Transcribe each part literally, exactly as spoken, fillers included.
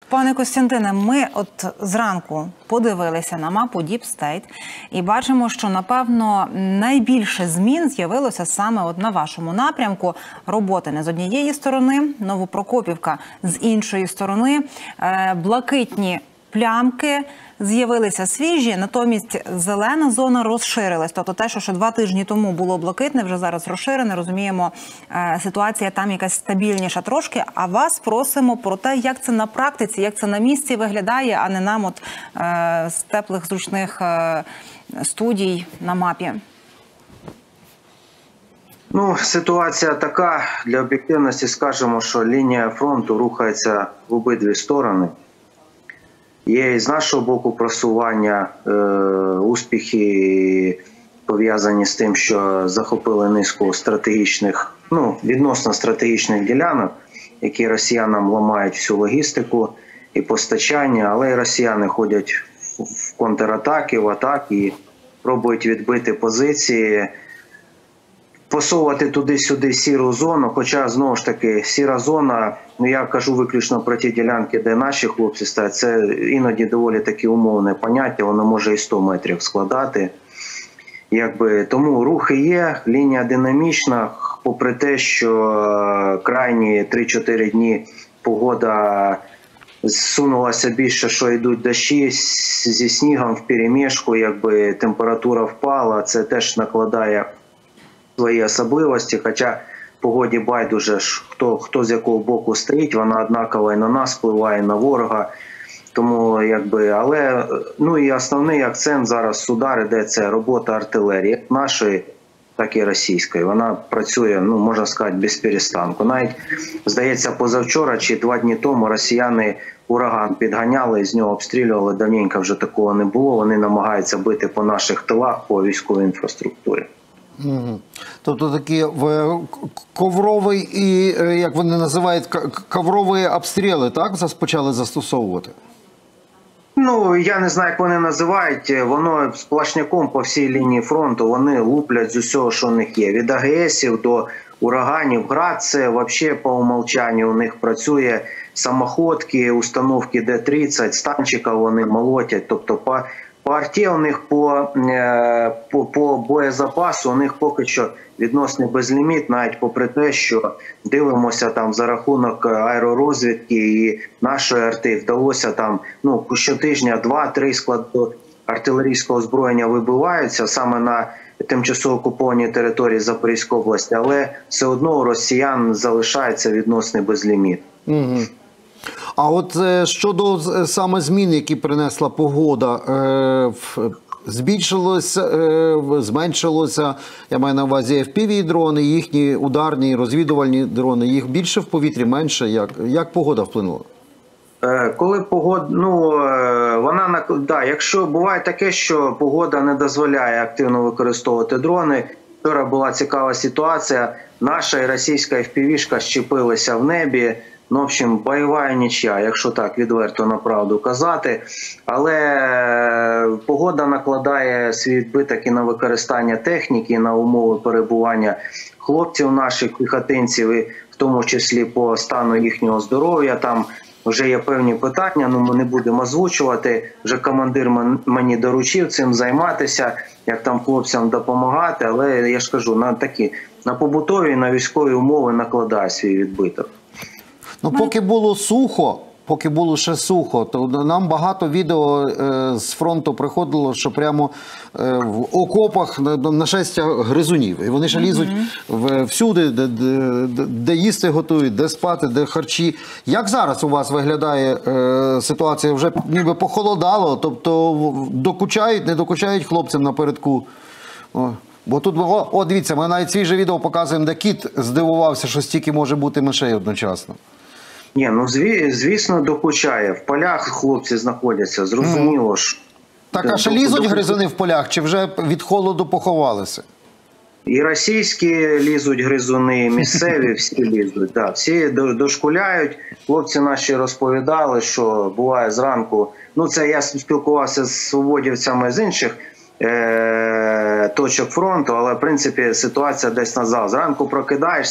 Пане Костянтине, ми от зранку подивилися на мапу Deep State і бачимо, що, напевно, найбільше змін з'явилося саме от на вашому напрямку. Роботи не з однієї сторони, Новопрокопівка з іншої сторони, блакитні плямки з'явилися свіжі, натомість зелена зона розширилась. Тобто те, що ще два тижні тому було блакитне, вже зараз розширене. Розуміємо, ситуація там якась стабільніша трошки. А вас просимо про те, як це на практиці, як це на місці виглядає, а не нам от з теплих, зручних студій на мапі. Ну, ситуація така, для об'єктивності скажемо, що лінія фронту рухається в обидві сторони. Є і з нашого боку просування, е, успіхи пов'язані з тим, що захопили низку стратегічних, ну, відносно стратегічних ділянок, які росіянам ламають всю логістику і постачання, але й росіяни ходять в контратаки, в атаки і пробують відбити позиції, посовувати туди-сюди сіру зону, хоча, знову ж таки, сіра зона, ну я кажу виключно про ті ділянки, де наші хлопці стоять, це іноді доволі таке умовне поняття, воно може і сто метрів складати. Якби, тому рухи є, лінія динамічна, попри те, що крайні три-чотири дні погода зсунулася більше, що йдуть дощі зі снігом вперемішку, якби температура впала, це теж накладає свої особливості, хоча погоді байдуже, хто, хто з якого боку стоїть, вона однакова і на нас впливає, і на ворога. Тому, якби, але, ну і основний акцент зараз удар іде, це робота артилерії, нашої, так і російської. Вона працює, ну, можна сказати, без перестанку. Навіть, здається, позавчора чи два дні тому росіяни ураган підганяли, з нього обстрілювали, давненько вже такого не було. Вони намагаються бити по наших тилах, по військовій інфраструктурі. Угу. Тобто такі ковровий і, як вони називають, коврові обстріли, так, почали застосовувати? Ну, я не знаю, як вони називають, воно сплошняком по всій лінії фронту, вони луплять з усього, що у них є. Від АГСів до ураганів, град, це взагалі по умовчанню у них працює, самоходки, установки Д тридцять, станчика вони молотять, тобто по По арті у них по, по, по боєзапасу у них поки що відносний безліміт, навіть попри те, що дивимося там за рахунок аеророзвідки і нашої арти вдалося там, ну, щотижня два-три склади артилерійського озброєння вибиваються саме на тимчасово окупованій території Запорізької області, але все одно у росіян залишається відносний безліміт. Угу. А от щодо саме змін, які принесла погода, збільшилося, зменшилося, я маю на увазі еф пі ві-дрони, їхні ударні, розвідувальні дрони, їх більше в повітрі, менше? Як, як погода вплинула? Коли погода, ну, вона, да, якщо буває таке, що погода не дозволяє активно використовувати дрони, вчора була цікава ситуація, наша і російська еф пі ві-шка щепилися в небі. Ну, в общем, бойова нічия, якщо так відверто на правду казати. Але погода накладає свій відбиток і на використання техніки, і на умови перебування хлопців наших, піхотинців, і в тому числі по стану їхнього здоров'я. Там вже є певні питання, ну ми не будемо озвучувати. Вже командир мені доручив цим займатися, як там хлопцям допомагати. Але я ж кажу, на такі, на побутові, на військові умови накладає свій відбиток. Ну, поки було сухо, поки було ще сухо, то нам багато відео е, з фронту приходило, що прямо е, в окопах нашестя гризунів. І вони ще лізуть в, всюди, де, де, де їсти готують, де спати, де харчі. Як зараз у вас виглядає е, ситуація? Вже ніби похолодало, тобто докучають, не докучають хлопцям напередку? О. Бо тут, о, о, дивіться, ми навіть свіже відео показуємо, де кіт здивувався, що стільки може бути мишей одночасно. Ні, ну звісно, докучає. В полях хлопці знаходяться, зрозуміло ж. Так, а ще лізуть гризуни в полях, чи вже від холоду поховалися? І російські лізуть гризуни, і місцеві всі лізуть. Да, всі дошкуляють. Хлопці наші розповідали, що буває зранку. Ну, це я спілкувався з свободівцями з інших е точок фронту, але, в принципі, ситуація десь назад. Зранку прокидаєшся,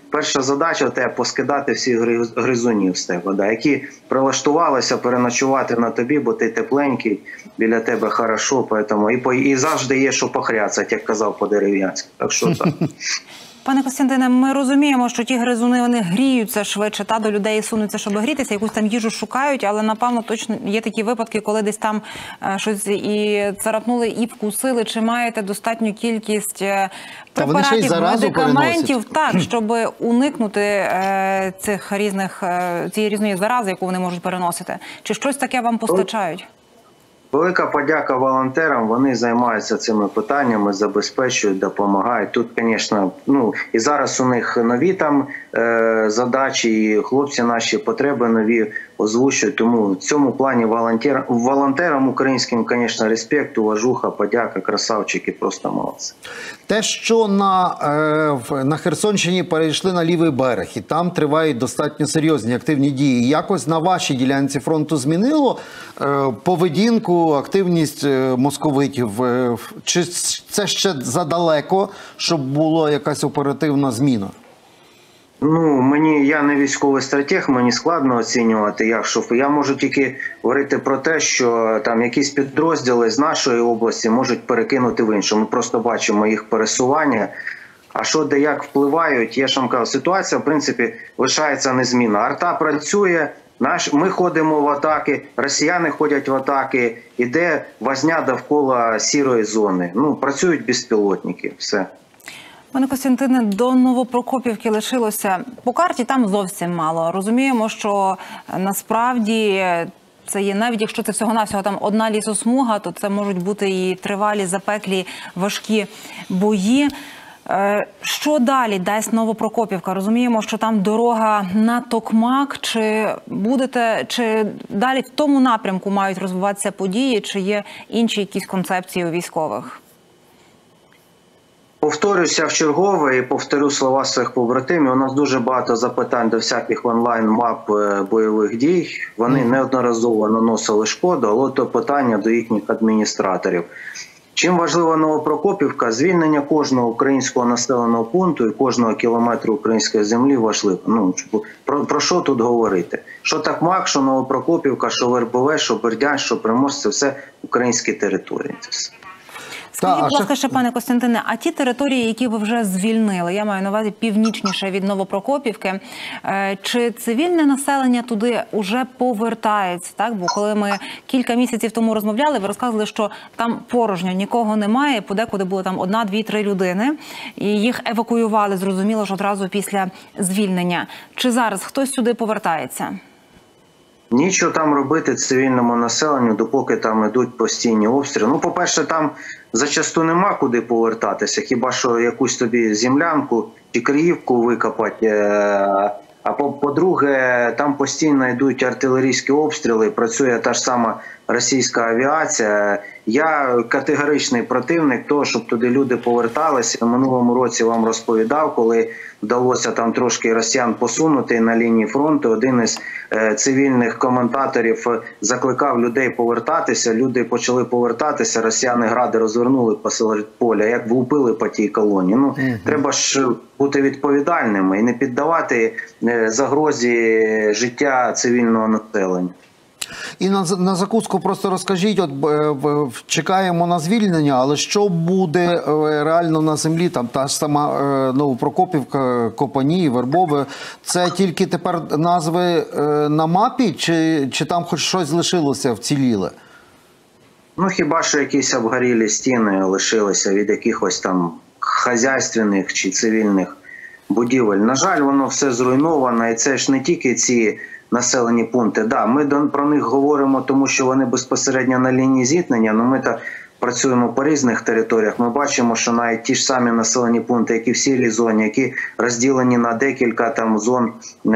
перша задача – те поскидати всіх гризунів з тебе, да, які прилаштувалися переночувати на тобі, бо ти тепленький, біля тебе хорошо, поэтому, і, по, і завжди є що похряцати, як казав по-дерев'янськи. Так що так. Пане Костянтине, ми розуміємо, що ті гризуни, вони гріються швидше, та до людей сунуться, щоб грітися, якусь там їжу шукають, але, напевно, точно є такі випадки, коли десь там е, щось і царапнули, і вкусили. Чи маєте достатню кількість е, препаратів, медикаментів, так, щоб уникнути е, цих різних, е, цієї різної зарази, яку вони можуть переносити? Чи щось таке вам постачають? Велика подяка волонтерам, вони займаються цими питаннями, забезпечують, допомагають. Тут, звісно, ну, і зараз у них нові там е, задачі, і хлопці наші потреби нові озвучують. Тому в цьому плані волонтер, волонтерам українським, звісно, респект, уважуха, подяка, красавчики, просто молодці. Те, що на, е, на Херсонщині перейшли на лівий берег, і там тривають достатньо серйозні активні дії, якось на вашій ділянці фронту змінило е, поведінку, активність е, московитів? Е, чи це ще задалеко, щоб була якась оперативна зміна? Ну, мені, я не військовий стратег, мені складно оцінювати, як що. Я можу тільки говорити про те, що там якісь підрозділи з нашої області можуть перекинути в іншу. Ми просто бачимо їх пересування. А що де як впливають, я ж вам кажу, ситуація, в принципі, лишається незмінна. Арта працює, наш, ми ходимо в атаки, росіяни ходять в атаки, іде возня довкола сірої зони. Ну, працюють безпілотники, все. Пане Костянтине, до Новопрокопівки лишилося, по карті там зовсім мало. Розуміємо, що насправді це є, навіть якщо це всього-навсього там одна лісосмуга, то це можуть бути і тривалі, запеклі, важкі бої. Що далі дасть Новопрокопівка? Розуміємо, що там дорога на Токмак. Чи будете, чи далі в тому напрямку мають розвиватися події, чи є інші якісь концепції у військових? Повторюся в чергове і повторю слова своїх побратимів. У нас дуже багато запитань до всяких онлайн-мап бойових дій. Вони неодноразово наносили шкоду, але то питання до їхніх адміністраторів. Чим важлива Новопрокопівка? Звільнення кожного українського населеного пункту і кожного кілометру української землі важливо. Ну, про, про що тут говорити? Що Токмак, що Новопрокопівка, що Вербове, що Бердянськ, що Приморськ – це все українські території. Це все. Скажіть, будь ласка, ще, пане Костянтине, а ті території, які ви вже звільнили, я маю на увазі північніше від Новопрокопівки, чи цивільне населення туди вже повертається? Так? Бо коли ми кілька місяців тому розмовляли, ви розказували, що там порожньо, нікого немає, подекуди було там одна, дві, три людини, і їх евакуювали, зрозуміло, що одразу після звільнення. Чи зараз хтось сюди повертається? Нічого там робити цивільному населенню, допоки там йдуть постійні обстріли. Ну, по-перше, там зачасту нема куди повертатися, хіба що якусь тобі землянку чи криївку викопати. А по-друге, там постійно йдуть артилерійські обстріли, працює та ж сама російська авіація. Я категоричний противник того, щоб туди люди поверталися. В минулому році вам розповідав, коли вдалося там трошки росіян посунути на лінії фронту. Один із е, цивільних коментаторів закликав людей повертатися. Люди почали повертатися, росіяни гради розвернули посеред поля, як влупили по тій колоні. Ну, mm-hmm. Треба ж бути відповідальними і не піддавати е, загрозі життя цивільного населення. І на, на закуску просто розкажіть, от е, чекаємо на звільнення, але що буде е, реально на землі, там та ж сама е, Новопрокопівка, Копані, Вербове, це тільки тепер назви е, на мапі, чи, чи там хоч щось лишилося вціліле? Ну, хіба що якісь обгорілі стіни лишилися від якихось там хазяйственних чи цивільних будівель. На жаль, воно все зруйновано, і це ж не тільки ці населені пункти. Да, ми про них говоримо, тому що вони безпосередньо на лінії зіткнення, але ми так працюємо по різних територіях. Ми бачимо, що навіть ті ж самі населені пункти, які в сірій зоні, які розділені на декілька там зон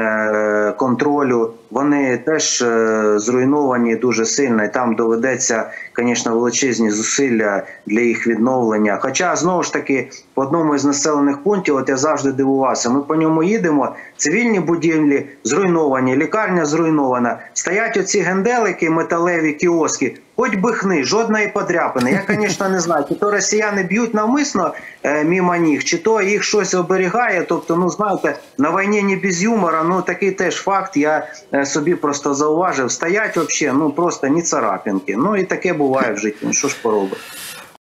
е- контролю, вони теж е- зруйновані дуже сильно, і там доведеться, звісно, величезні зусилля для їх відновлення. Хоча, знову ж таки, в одному із населених пунктів, от я завжди дивувався, ми по ньому їдемо, цивільні будівлі зруйновані, лікарня зруйнована, стоять оці генделики, металеві кіоски, Хоч би хни, жодної подряпини. Я, звісно, не знаю, чи то росіяни б'ють навмисно е, мимо ніг, чи то їх щось оберігає. Тобто, ну, знаєте, на війні не без юмора, ну, такий теж факт, я е, собі просто зауважив. Стоять взагалі, ну, просто ні царапинки. Ну, і таке буває в житті, ну, що ж поробити.